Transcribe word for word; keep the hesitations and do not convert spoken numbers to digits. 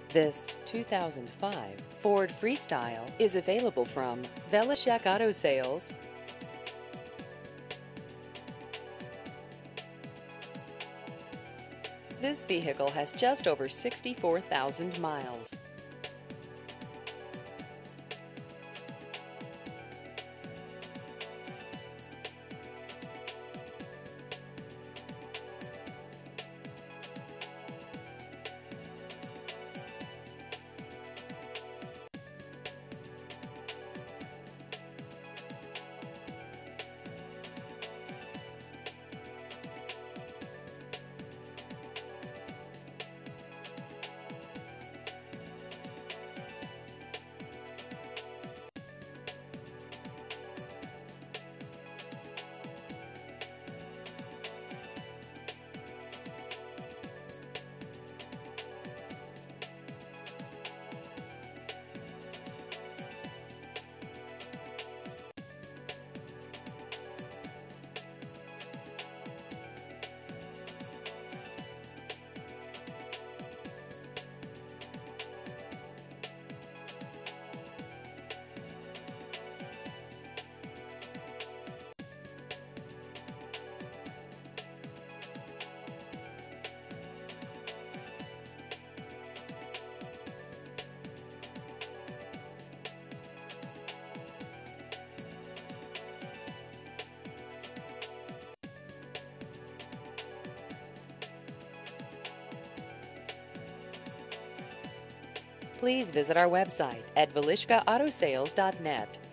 This two thousand five Ford Freestyle is available from Velishek Auto Sales. This vehicle has just over sixty-four thousand miles. Please visit our website at velishka auto sales dot net.